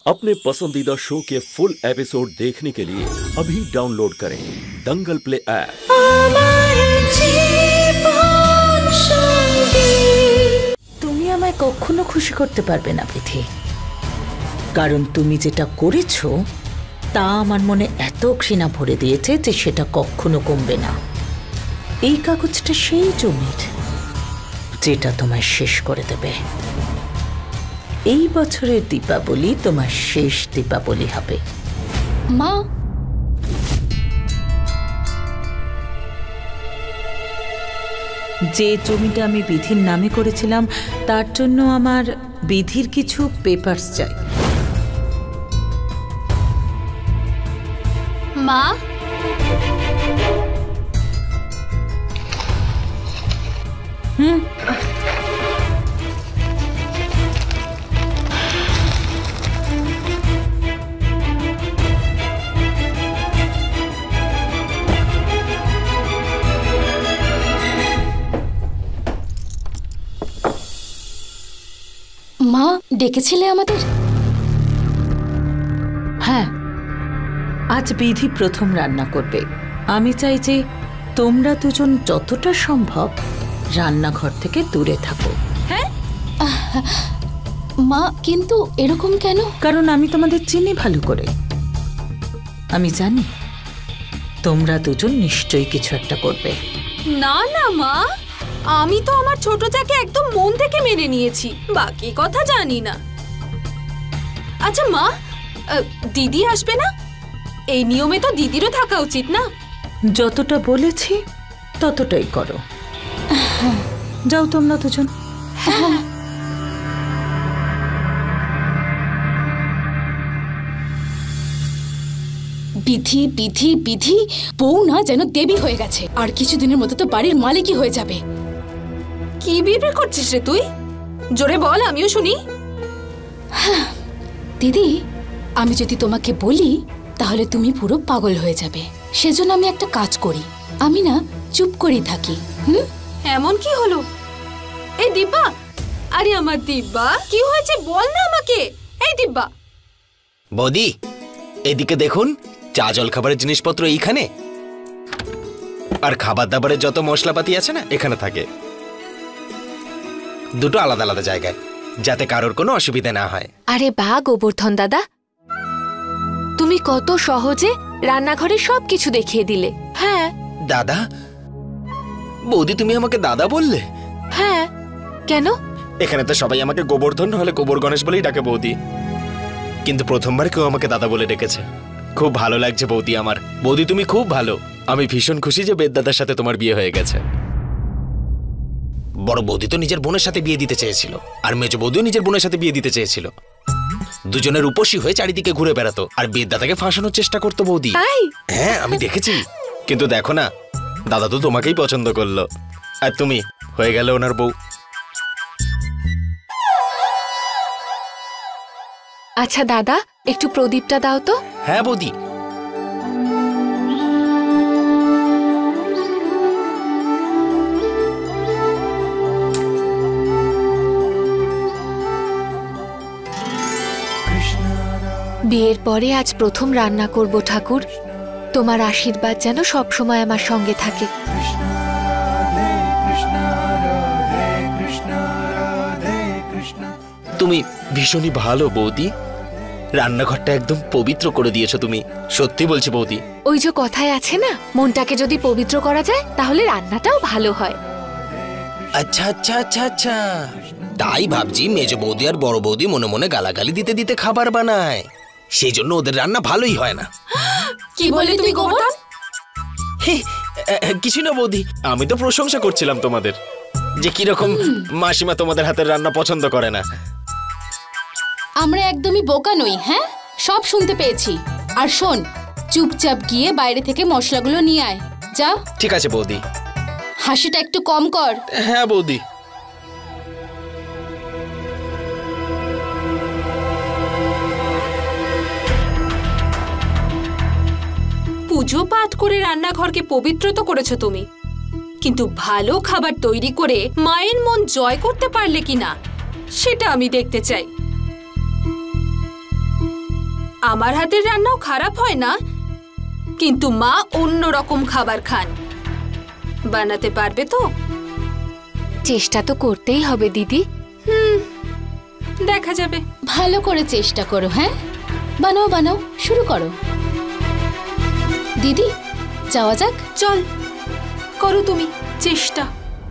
अपने पसंदीदा शो के फुल एपिसोड देखने के लिए अभी डाउनलोड करें दंगल प्ले ऐप। তুমি আমায় কখনো খুশি করতে পারবে না বিধি, কারণ তুমি যেটা করেছো তা আমার মনে এত ঘৃণা ভরে দিয়েছে যে সেটা কখনো কমবে না। এই কাগজটা সেই জমির যেটা তোমায় শেষ করে দেবে। এই বছরের দীপাবলি তোমার শেষ দীপাবলি হবে। মা, যে জমিটা আমি বিধির নামে করেছিলাম তার জন্য আমার বিধির কিছু পেপারস চাই। মা, মা ডেকেছিলে আমাদের? হ্যাঁ, আজ বিধি প্রথম রান্না করবে। আমি চাই যে তোমরা দুজন যতটা সম্ভব রান্নাঘর থেকে দূরে থাকো। হ্যাঁ মা, কিন্তু এরকম কেন? কারণ আমি তোমাদের চিনি ভালো করে। আমি জানি তোমরা দুজন নিশ্চয়ই কিছু একটা করবে। না না মা, আমি তো আমার ছোট যাকে একদম মন থেকে মেনে নিয়েছি, বাকি কথা জানি না। আচ্ছা মা, দিদি আসবে না? এই নিয়মে তো দিদিরও থাকা উচিত না? যতটা বলেছি ততটাই করো। যাও তোমরা দুজন। বিধি বিধি বিধি, বউ না যেন দেবী হয়ে গেছে, আর কিছুদিনের মধ্যে তো বাড়ির মালিকই হয়ে যাবে। কি বিড়বিড় করছিস রে তুই? জোরে বল, আমিও শুনি। দিদি, আমি যদি তোমাকে বলি তাহলে তুমি পুরো পাগল হয়ে যাবে। সেজন্য আমি একটা কাজ করি, আমি না চুপ করেই থাকি। এমন কি হলো? এই দিব্যা, আরে আমার দিব্যা, কি হয়েছে বল না আমাকে। এই দিব্যা। বৌদি, এদিকে দেখুন, চা জল খাবারের জিনিসপত্র এইখানে, আর খাবার দাবারের যত মশলাপাতি আছে না এখানে থাকে। দুটো আলাদা আলাদা জায়গায়, যাতে কারোর কোনো অসুবিধা না হয়। আরে বাহ গোবর্ধন দাদা, তুমি কত সহজে রান্নাঘরে সবকিছু দেখিয়ে দিলে। হ্যাঁ দাদা? বৌদি তুমি আমাকে দাদা বললে? হ্যাঁ, কেন? এখানে তো সবাই আমাকে গোবর্ধন হলে গোবর গণেশ বলেই ডাকে বৌদি, কিন্তু প্রথমবার কেউ আমাকে দাদা বলে ডেকেছে। খুব ভালো লাগছে বৌদি আমার। বৌদি তুমি খুব ভালো। আমি ভীষণ খুশি যে বেদদাদার সাথে তোমার বিয়ে হয়ে গেছে। বড় বৌদি তো নিজের বোনের সাথে বিয়ে দিতে চেয়েছিল, আর মেজ বৌদিও নিজের বোনের সাথে বিয়ে দিতে চেয়েছিল। দুজনের উপসী হয়ে চারিদিকে ঘুরে বেড়াতো, আর বেদদাদাকে ফাঁসানোর চেষ্টা করতো বৌদি। হ্যাঁ, আমি দেখেছি। কিন্তু দেখো না, দাদা তো তোমাকেই পছন্দ করলো, আর তুমি হয়ে গেল ওনার বউ। আচ্ছা দাদা, একটু প্রদীপটা দাও তো। হ্যাঁ বৌদি। বিয়ের পরে আজ প্রথম রান্না করব ঠাকুর, তোমার আশীর্বাদ যেন সব সময় আমার সঙ্গে থাকে। তুমি ভীষণই ভালো বৌদি, রান্নাঘরটা একদম পবিত্র করে দিয়েছো তুমি। সত্যি বলছি বৌদি। ওই যে কথায় আছে না, মনটাকে যদি পবিত্র করা যায় তাহলে রান্নাটাও ভালো হয়। আচ্ছা আচ্ছা আচ্ছা আচ্ছা, তাই ভাবছি মেজ বৌদি আর বড় বৌদি মনে মনে গালাগালি দিতে দিতে খাবার বানায়, সেই জন্য ওদের রান্না ভালোই হয় না। কি বলে তুমি গোবর্ধন? কিছু না বৌদি, আমি তো প্রশংসা করছিলাম তোমাদের, যে কিরকম মাসিমা তোমাদের হাতের রান্না পছন্দ করে না। আমরা একদমই বোকা নই। হ্যাঁ, সব শুনতে পেয়েছি। আর শোন, চুপচাপ গিয়ে বাইরে থেকে মশলাগুলো নিয়ে আয়। যা। ঠিক আছে বৌদি। হাসিটা একটু কম কর। হ্যাঁ বৌদি। পুজো পাঠ করে রান্নাঘরকে পবিত্র তো করেছো তুমি, কিন্তু ভালো খাবার তৈরি করে মায়ের মন জয় করতে পারলে কিনা সেটা আমি দেখতে চাই। আমার হাতের রান্নাও খারাপ হয় না, কিন্তু মা অন্য রকম খাবার খান। বানাতে পারবে তো? চেষ্টা তো করতেই হবে দিদি। দেখা যাবে। ভালো করে চেষ্টা করো। হ্যাঁ, বানাও বানাও, শুরু করো। দিদি, যাওয়া যাক। চল, করো তুমি চেষ্টা।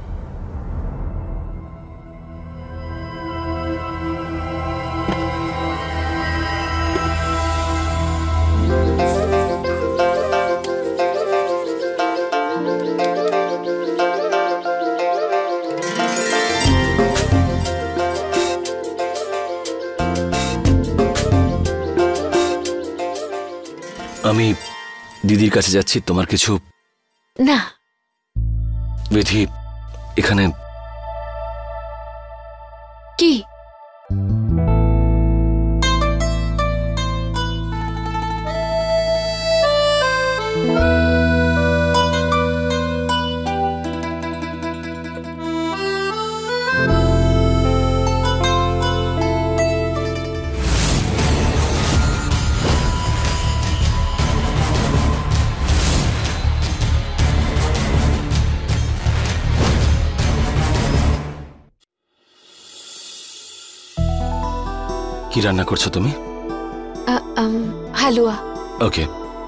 আমি দিদির কাছে যাচ্ছি, তোমার কিছু না। বিধি, এখানে কি? কি রান্না করছো তুমি? হালুয়া। ওকে,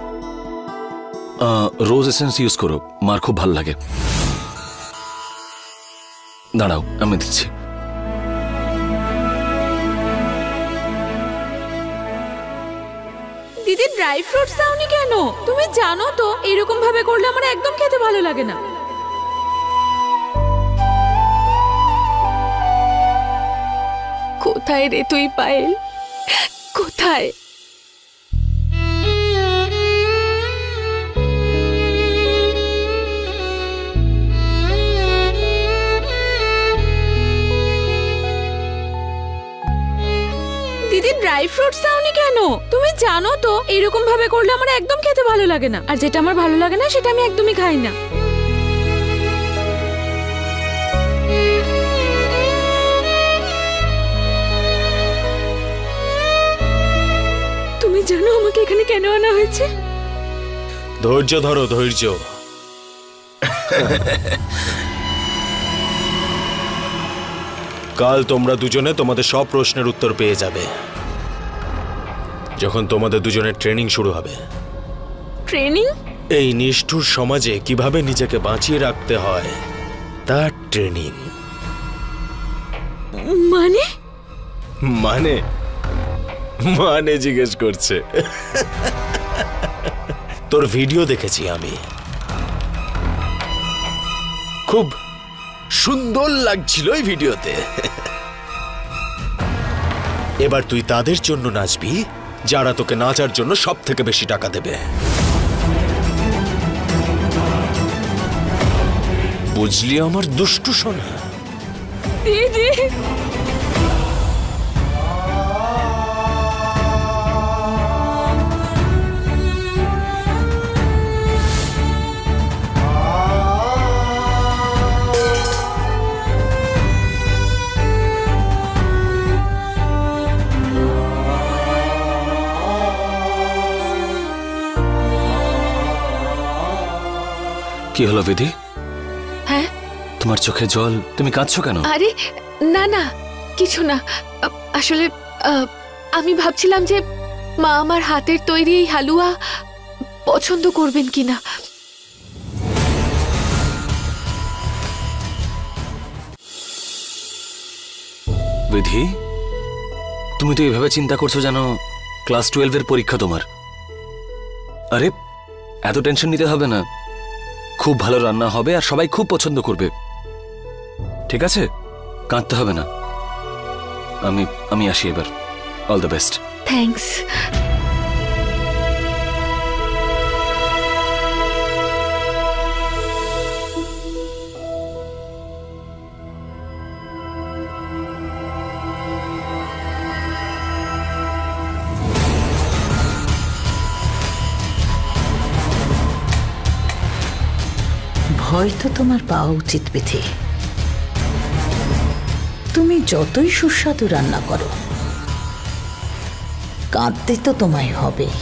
রোজ এসেন্স ইউজ করো, মার খুব ভাল লাগে। দাঁড়াও, আমি দিচ্ছি। দিদি, ড্রাই ফ্রুটস দাওনি কেন? তুমি জানো তো এরকম ভাবে করলে আমার একদম খেতে ভালো লাগে না। কোথায় রে তুই পায়েল, কোথায়? দিদি, ড্রাই ফ্রুটস দাওনি কেন? তুমি জানো তো এরকম ভাবে করলে আমার একদম খেতে ভালো লাগে না, আর যেটা আমার ভালো লাগে না সেটা আমি একদমই খাই না। তুমি জানো আমাকে এখানে কেন আনা হয়েছে? ধৈর্য ধরো, ধৈর্য। কাল তোমরা দুজনে তোমাদের সব প্রশ্নের উত্তর পেয়ে যাবে যখন তোমাদের দুজনের ট্রেনিং শুরু হবে। ট্রেনিং? এই নিষ্ঠুর সমাজে কিভাবে নিজেকে বাঁচিয়ে রাখতে হয় তার ট্রেনিং। মানে? মানে মানে জিজ্ঞেস করছে। তোর ভিডিও দেখেছি আমি, খুব সুন্দর লাগছিল এই ভিডিওতে। এবার তুই তাদের জন্য নাচবি যারা তোকে নাচার জন্য সব থেকে বেশি টাকা দেবে। বুঝলি আমার দুষ্টু সোনা? দিদি, কি হলো বিধি? হ্যাঁ, তোমার চোখে জল, তুমি কাঁদছো কেন? আরে না না, কিছু না। আসলে আমি ভাবছিলাম যে মা আমার হাতের তৈরি এই হালুয়া পছন্দ করবেন কিনা। বিধি, তুমি তো এইভাবে চিন্তা করছো যেন ক্লাস 12 এর পরীক্ষা তোমার। আরে এত টেনশন নিতে হবে না, খুব ভালো রান্না হবে আর সবাই খুব পছন্দ করবে, ঠিক আছে? কাঁদতে হবে না। আমি আসি এবার। All the best. থ্যাঙ্কস। ভয় তো তোমার পাওয়া উচিত বিধি। তুমি যতই সুস্বাদু রান্না করো, কাঁদতে তো তোমায় হবেই।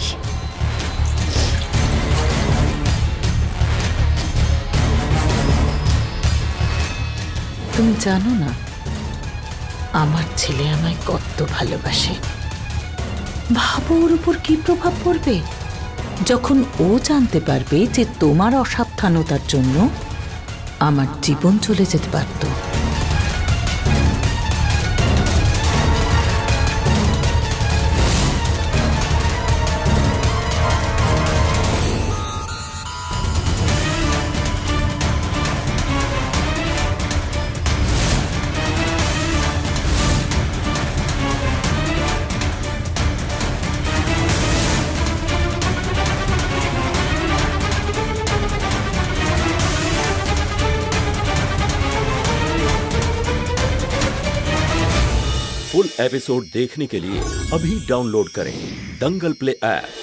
তুমি জানো না আমার ছেলে আমায় কত ভালোবাসে। ভাবো ওর উপর কি প্রভাব পড়বে যখন ও জানতে পারবে যে তোমার অসাবধানতার জন্য আমার জীবন চলে যেতে পারত। फुल एपिसोड देखने के लिए अभी डाउनलोड करें दंगल प्ले ऐप।